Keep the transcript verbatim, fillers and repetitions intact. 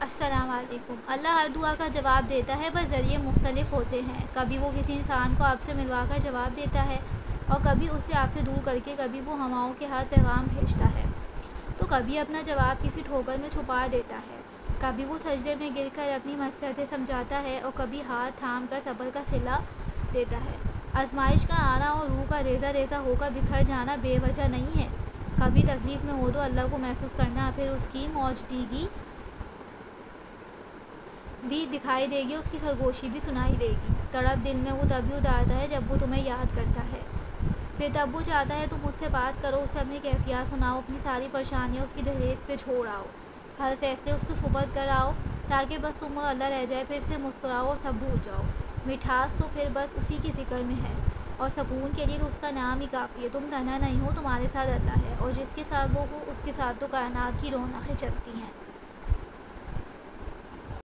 السلام علیکم۔ اللہ ہر دعا کا جواب دیتا ہے، بس ذریعے مختلف ہوتے ہیں۔ کبھی وہ کسی انسان کو آپ سے ملوا کر جواب دیتا ہے اور کبھی اسے آپ سے دور کر کے، کبھی وہ ہواؤں کے ہاتھ پیغام بھیجتا ہے، تو کبھی اپنا جواب کسی ٹھوکر میں چھپا دیتا ہے، کبھی وہ سجدے میں گر کر اپنی مصلحتیں سمجھاتا ہے اور کبھی ہاتھ تھام کر صبر کا صلہ دیتا ہے۔ آزمائش کا آنا اور روح کا ریزہ ریزہ ہو کر بکھر جانا بے وجہ نہیں ہے۔ کبھی تکلیف میں ہو تو اللہ کو محسوس کرنا، پھر اس کی موجودگی بھی دکھائی دے گی، اس کی سرگوشی بھی سنائی دے گی۔ تڑپ دل میں وہ تبھی اتارتا ہے جب وہ تمہیں یاد کرتا ہے، پھر تب وہ چاہتا ہے تم اس سے بات کرو، اسے اپنی کیفیات سناؤ، اپنی ساری پریشانیاں اس کی دہلیز پہ چھوڑ آؤ، ہر فیصلے اس کو سپرد کر آؤ، تاکہ بس تم اور اللہ رہ جائے، پھر سے مسکراؤ اور سب بھول جاؤ۔ مٹھاس تو پھر بس اسی کی ذکر میں ہے، اور سکون کے لیے تو اس کا نام ہی کافی ہے۔ تم تنہا نہیں ہو، تمہارے ساتھ اللہ ہے، اور جس کے ساتھ وہ ہو اس کے ساتھ تو کائنات کی رونقیں چلتی ہیں۔